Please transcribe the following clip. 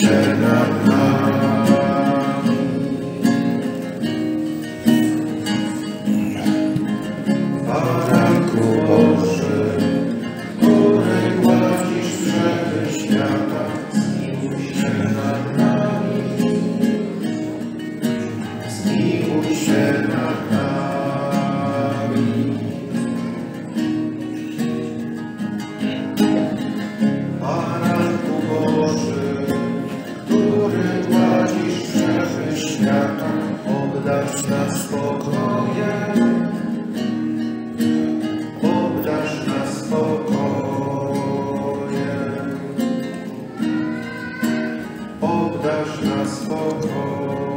się nad nami. Baranku Boży, który gładzisz grzechy świata, zmiłuj się nad nami. Zmiłuj się nad nami. Baranku Boży, który gładzisz grzechy świata, obdarz nas spokojem. Obdarz nas spokojem. Obdarz nas spokojem.